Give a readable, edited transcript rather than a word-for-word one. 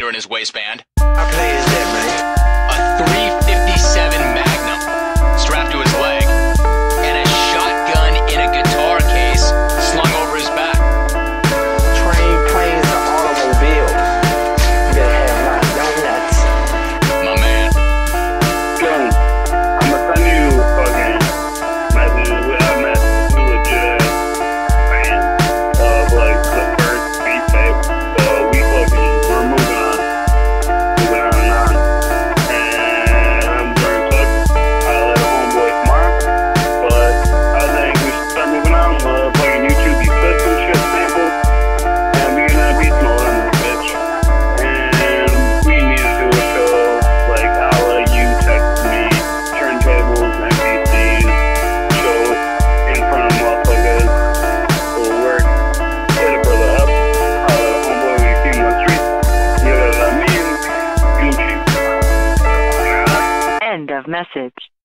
millimeter in his waistband. How play is that, man? A 357 Magnum strapped to his leg, and a shotgun in a guitar case slung over his back. Train, planes, or automobiles. You better have my donuts. My man. Gun, I'ma send you fucking messages. I met two legit fans of like the first beat tape. So we're moving on. And I'm very touched. I let a homeboy smart, but I think we should start moving on. Fucking YouTube, you clips and shit samples, and we gonna be smaller than this bitch. And we need to do a show like I'll let you text me turntables, MPCs, show in front of motherfuckers. Will work. Hit a brother up. I'll let a homeboy when you see him on the street. You know what I mean? Gucci. End of message.